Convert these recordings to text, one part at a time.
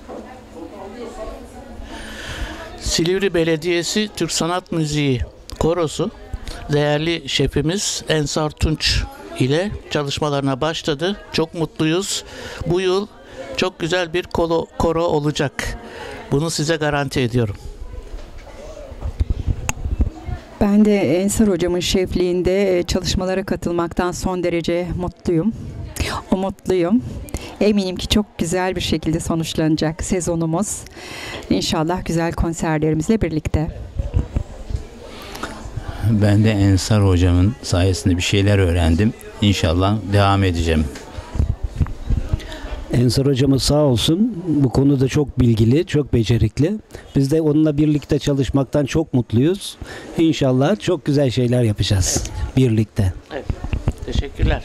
Silivri Belediyesi Türk Sanat Müziği Korosu değerli şefimiz Ensar Tunç ile çalışmalarına başladı. Çok mutluyuz. Bu yıl çok güzel bir koro olacak. Bunu size garanti ediyorum. Ben de Ensar hocamın şefliğinde çalışmalara katılmaktan son derece mutluyum. Umutluyum. Eminim ki çok güzel bir şekilde sonuçlanacak sezonumuz. İnşallah güzel konserlerimizle birlikte. Ben de Ensar hocamın sayesinde bir şeyler öğrendim. İnşallah devam edeceğim. Ensar hocamız sağ olsun, bu konuda çok bilgili, çok becerikli. Biz de onunla birlikte çalışmaktan çok mutluyuz. İnşallah çok güzel şeyler yapacağız birlikte. Evet. Teşekkürler.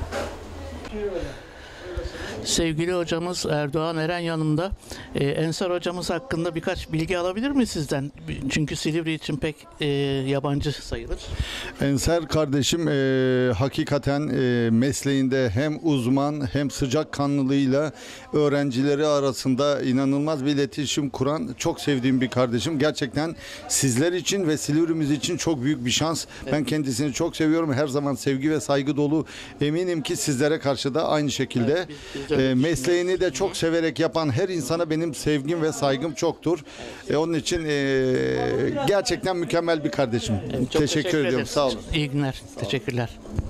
Sevgili hocamız Erdoğan Eren yanımda. Ensar hocamız hakkında birkaç bilgi alabilir mi sizden? Çünkü Silivri için pek yabancı sayılır. Ensar kardeşim hakikaten mesleğinde hem uzman hem sıcakkanlılığıyla öğrencileri arasında inanılmaz bir iletişim kuran çok sevdiğim bir kardeşim. Gerçekten sizler için ve Silivri'miz için çok büyük bir şans. Evet. Ben kendisini çok seviyorum. Her zaman sevgi ve saygı dolu. Eminim ki sizlere karşı da aynı şekilde. Evet, biz mesleğini de çok severek yapan her insana benim sevgim ve saygım çoktur. Onun için gerçekten mükemmel bir kardeşim. Çok teşekkür ediyorum. Ederiz. Sağ olun. İyi günler. Teşekkürler.